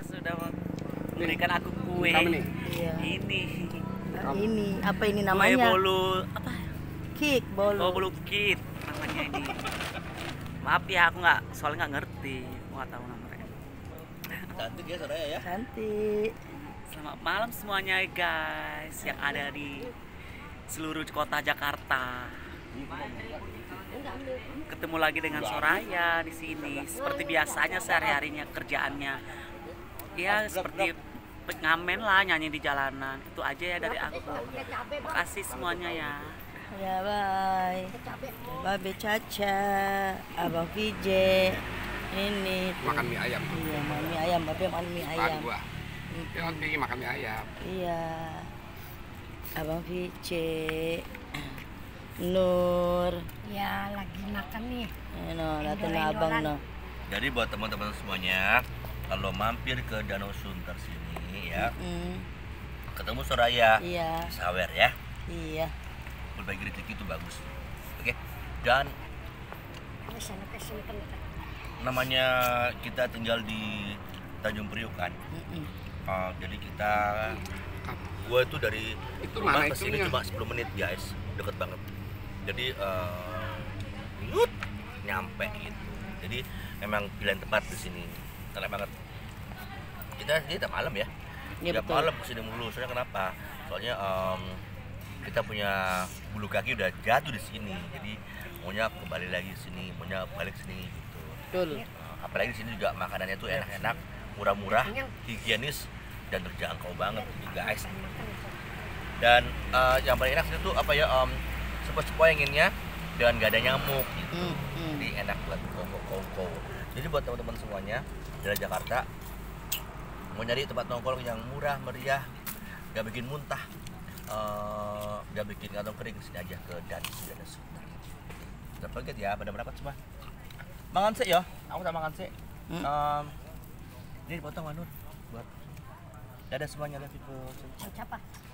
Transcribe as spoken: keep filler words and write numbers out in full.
sudah memberikan aku kue. Iya. Ini. Nah, ini apa ini Kue namanya? bolu apa? Kik bolu. Oh, bolu kit namanya ini. Maaf ya, aku nggak soalnya nggak ngerti, aku nggak tahu namanya. Cantik ya Soraya ya. Cantik. Selamat malam semuanya guys yang ada di seluruh kota Jakarta. Ketemu lagi dengan Soraya di sini. Seperti biasanya sehari-harinya kerjaannya. Ya seperti ngamen lah, nyanyi di jalanan. Itu aja ya dari aku. Makasih semuanya ya. Ya bye. Babe Caca, Abang V J. Ini tuh. Makan mie ayam. Iya, makan mie ayam. Babe makan mie Tadi ayam. gua. Dia pergi makan mie ayam. Iya. Abang V J. Nur. Ya lagi makan nih. Eh, no, datang abang no. Jadi buat teman-teman semuanya, kalau mampir ke Danau Sunter sini ya, Mm, ketemu Soraya, iya. sawer ya, Iya. berbagi rezeki itu bagus. Oke. Dan namanya kita tinggal di Tanjung Priok kan, Mm-mm. uh, jadi kita, gua itu dari Itu rumah mana ke sini itunya? cuma sepuluh menit guys, deket banget. Jadi uh, nyut, nyampe gitu. Jadi memang pilihan tempat di sini, enak banget. Kita sini tiap malam ya, Iya, tiap betul. malam kesini mulu. Soalnya kenapa? Soalnya um, kita punya bulu kaki udah jatuh di sini, jadi maunya kembali lagi di sini, maunya balik sini gitu. Betul. Uh, apalagi di sini juga makanannya tuh enak-enak, murah-murah, higienis dan terjangkau banget nih guys. Dan uh, yang paling enak itu apa ya, um, sepoi-sepoinginnya dan gak ada nyamuk gitu. Mm, mm. Jadi enak buat kongko-kongko. Jadi buat teman-teman semuanya dari Jakarta mau nyari tempat nongkrong yang murah meriah, gak bikin muntah, uh, gak bikin kantong kering, sini aja ke Danau Sunter. Don't forget ya, pada merapat semua. Mangan sih ya, aku tak makan sih. Hmm. Um, ini dipotong Manur buat dadah semuanya, love you. Siapa?